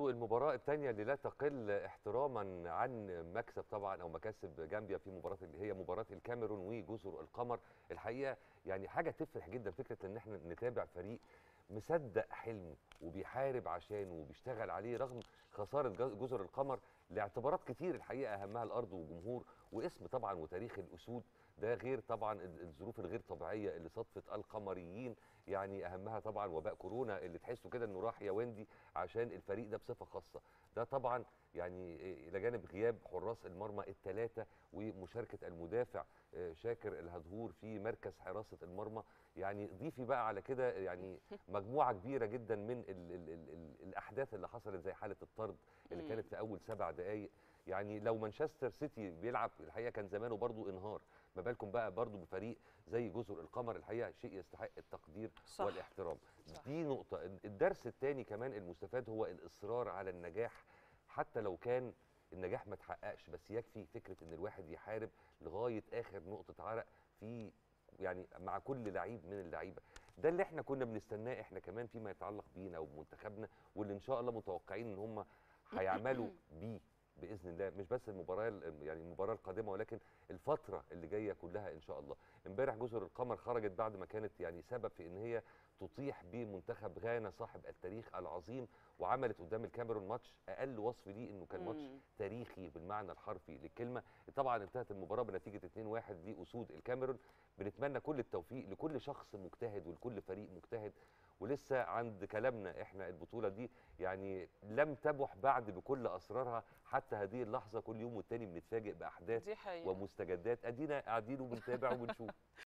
برضو المباراة الثانية اللي لا تقل احتراما عن مكسب طبعا او مكاسب جامبيا في مباراة اللي هي مباراة الكاميرون وجزر القمر. الحقيقة يعني حاجة تفرح جدا فكرة ان احنا نتابع فريق مصدق حلمه وبيحارب عشانه وبيشتغل عليه رغم خسارة جزر القمر لاعتبارات كتير الحقيقة اهمها الارض والجمهور واسم طبعا وتاريخ الاسود. ده غير طبعا الظروف الغير طبيعية اللي صادفت القمريين، يعني اهمها طبعا وباء كورونا اللي تحسوا كده انه راح يا ويندي عشان الفريق ده بصفه خاصه. ده طبعا يعني الى جانب غياب حراس المرمى الثلاثه ومشاركه المدافع شاكر الهدهور في مركز حراسه المرمى. يعني ضيفي بقى على كده يعني مجموعه كبيره جدا من ال الاحداث اللي حصلت زي حاله الطرد اللي كانت في اول 7 دقائق. يعني لو مانشستر سيتي بيلعب الحقيقه كان زمانه برضو انهار، ما بالكم بقى برضو بفريق زي جزر القمر. الحقيقه شيء يستحق التقدير صح. والاحترام. صح. دي نقطه. الدرس الثاني كمان المستفاد هو الاصرار على النجاح حتى لو كان النجاح ما اتحققش، بس يكفي فكره ان الواحد يحارب لغايه اخر نقطه عرق في يعني مع كل لعيب من اللعيبه. ده اللي احنا كنا بنستناه احنا كمان فيما يتعلق بينا وبمنتخبنا، واللي ان شاء الله متوقعين ان هم هيعملوا بيه باذن الله، مش بس المباراه يعني المباراه القادمه ولكن الفتره اللي جايه كلها ان شاء الله. امبارح جزر القمر خرجت بعد ما كانت يعني سبب في ان هي تطيح بمنتخب غانا صاحب التاريخ العظيم، وعملت قدام الكاميرون ماتش اقل وصف ليه انه كان ماتش تاريخي بالمعنى الحرفي للكلمه. طبعا انتهت المباراه بنتيجه 2-1 لاسود الكاميرون. بنتمنى كل التوفيق لكل شخص مجتهد ولكل فريق مجتهد. ولسه عند كلامنا احنا البطوله دي يعني لم تبح بعد بكل اسرارها حتى هذه اللحظه، كل يوم والتاني بنتفاجئ باحداث دي حقيقة. ومستجدات ادينا قاعدين وبنتابع وبنشوف.